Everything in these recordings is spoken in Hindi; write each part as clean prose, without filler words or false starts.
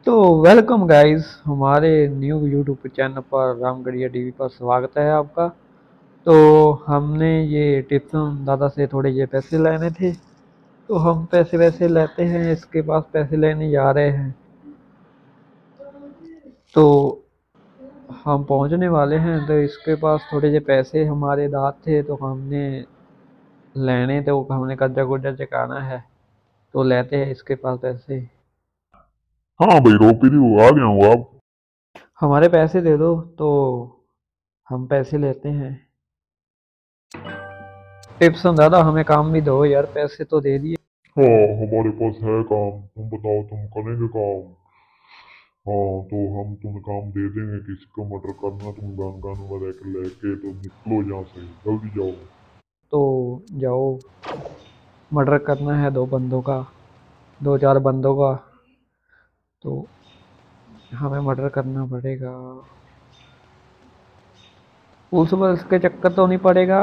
तो वेलकम गाइस हमारे न्यू यूट्यूब चैनल पर रामगढ़िया टीवी पर स्वागत है आपका। तो हमने ये टिप्सन दादा से थोड़े ये पैसे लेने थे, तो हम पैसे वैसे लेते हैं, इसके पास पैसे लेने जा रहे हैं। तो हम पहुंचने वाले हैं, तो इसके पास थोड़े जे पैसे हमारे दाद थे, तो हमने लेने थे, वो हमने कर्जा गुर्जा चुकाना है, तो लेते हैं इसके पास पैसे। हाँ भाई रोपी थी वो आ गया हूँ आप। हमारे पैसे दे दो, तो हम पैसे लेते हैं। टिप्सन दादा हमें काम भी दो यार, पैसे तो दे दिए। हाँ हमारे पास है काम, तुम बताओ तुम करेंगे काम। हाँ तो हम तुम्हें काम दे देंगे, किसी को मर्डर करना तुम गन वगैरह लेके तो निकलो यहाँ से, जल्दी जाओ। तो जाओ, मर्डर करना है दो बंदों का, दो चार बंदों का, तो हमें मर्डर करना पड़ेगा। पुलिस वुलिस के चक्कर तो नहीं पड़ेगा?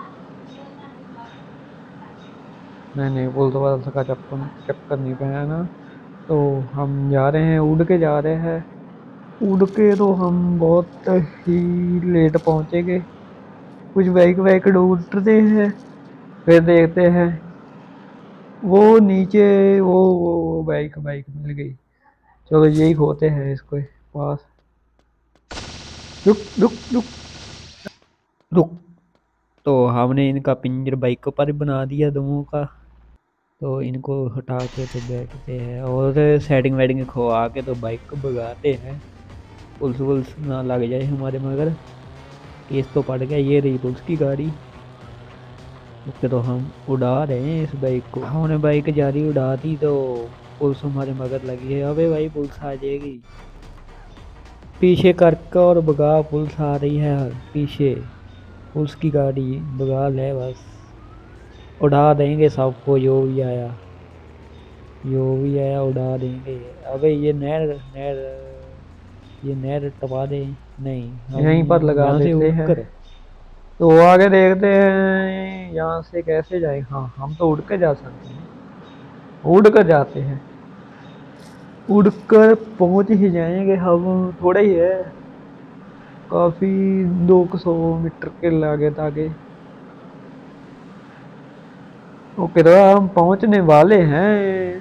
नहीं नहीं, पुलिस वुलिस का चक्कर चक्कर नहीं पड़ेगा। तो हम जा रहे हैं, उड़ के जा रहे हैं। उड़ के तो हम बहुत ही लेट पहुँचेंगे। कुछ बाइक वाइक ढूंढते हैं, फिर देखते हैं वो नीचे, वो बाइक बाइक मिल गई। चलो यही होते हैं इसको पास। रुक रुक रुक रुक। तो हमने इनका पिंजर बाइक पर बना दिया दोनों का। तो इनको हटा के तो बैठते हैं और सेटिंग वेटिंग खवा के तो बाइक को भगाते हैं। पुलिस वुलिस ना लग जाए हमारे मगर, केस तो पड़ गया। ये रही पुलिस की गाड़ी। उसके तो हम उड़ा रहे हैं इस बाइक को। हमने बाइक जारी उड़ा दी तो पुलिस हमारे मगर लगी है। अबे भाई पुलिस आ जाएगी, पीछे करके और भगा। पुलिस आ रही है पीछे, पुलिस की गाड़ी भगा ले बस। उड़ा देंगे सबको, जो भी आया उड़ा देंगे। अबे ये नहर नहर, ये नहर टपा दे। नहीं, हम यहीं पर लगा यहाँ से देते उड़ हैं। कर। तो आगे देखते हैं यहाँ से कैसे जाए। हाँ हम तो उड़ के जा सकते हैं, उड़ कर जाते हैं। उड़कर पहुंच ही जाएंगे हम, थोड़ा ही है, काफी 200 मीटर के लागे तागे। ओके तो हम पहुंचने वाले हैं।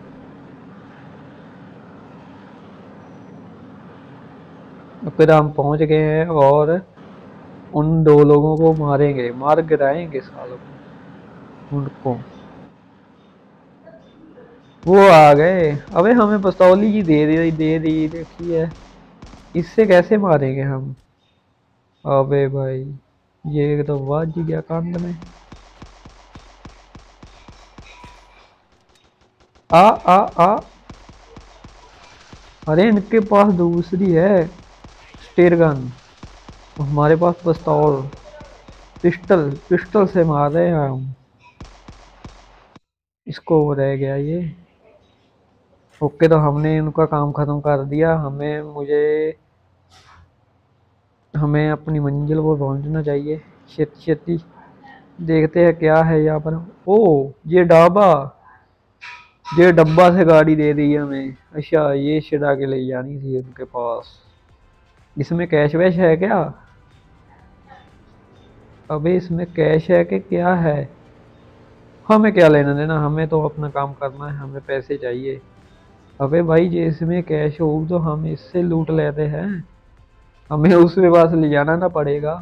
ओके तो हम पहुंच गए हैं और उन दो लोगों को मारेंगे, मार गिराएंगे सालों को उनको। वो आ गए। अबे हमें पिस्तौल ही दे दी देखिए, इससे कैसे मारेंगे हम? अबे भाई ये तो बच गया कांड में। आ आ आ अरे इनके पास दूसरी है स्टेयर गन, हमारे पास पिस्तौल, पिस्टल पिस्टल से मार रहे हैं हम। इसको रह गया ये। ओके तो हमने इनका काम खत्म कर दिया। हमें अपनी मंजिल पर पहुंचना चाहिए छेती छेती। देखते हैं क्या है यहाँ पर। ओ ये ढाबा, ये डब्बा से गाड़ी दे दी हमें। अच्छा ये छिड़ा के ले जानी थी उनके पास। इसमें कैश वैश है क्या? अबे इसमें कैश है कि क्या है? हमें क्या लेना देना, हमें तो अपना काम करना है, हमें पैसे चाहिए। अबे भाई ये इसमें कैश हो तो हम इससे लूट लेते हैं, हमें उसके पास ले जाना ना पड़ेगा।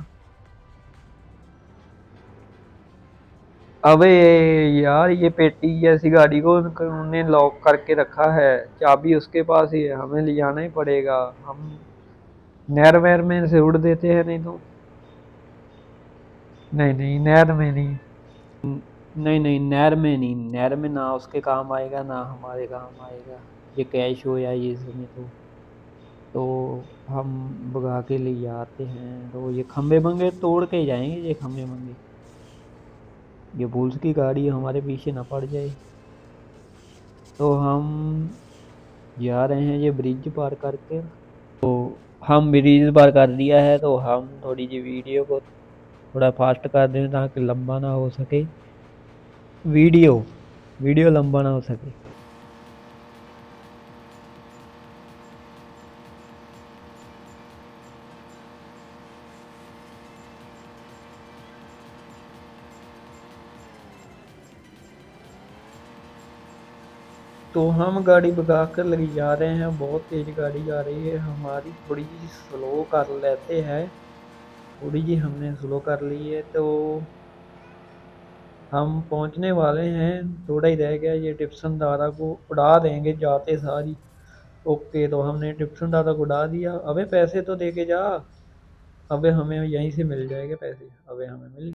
अबे यार ये पेटी जैसी गाड़ी को उन्होंने लॉक करके रखा है, चाबी उसके पास ही है, हमें ले जाना ही पड़ेगा। हम नहर वहर में से उड़ देते हैं, नहीं तो नहीं नहीं नहर में नहीं। नहीं नहीं, नहर में नहीं, नहर में ना उसके काम आएगा ना हमारे काम आएगा। ये कैश हो या ये इसमें तो हम भगा के ले जाते हैं। तो ये खम्भे मंगे तोड़ के ही जाएंगे, ये खम्भे मंगे। ये पुलिस की गाड़ी हमारे पीछे ना पड़ जाए। तो हम जा रहे हैं ये ब्रिज पार करके। तो हम ब्रिज पार कर दिया है, तो हम थोड़ी सी वीडियो को थोड़ा फास्ट कर दें ताकि लंबा ना हो सके। वीडियो वीडियो लंबा ना हो सके। तो हम गाड़ी भगा कर लगी जा रहे हैं, बहुत तेज गाड़ी जा रही है हमारी, थोड़ी जी स्लो कर लेते हैं, थोड़ी जी हमने स्लो कर ली है। तो हम पहुंचने वाले हैं, थोड़ा ही रह गया, ये टिप्सन दादा को उड़ा देंगे जाते सारी। ओके, तो हमने टिप्सन दादा को उड़ा दिया। अबे पैसे तो दे के जा। अबे हमें यहीं से मिल जाएंगे पैसे, अबे हमें मिल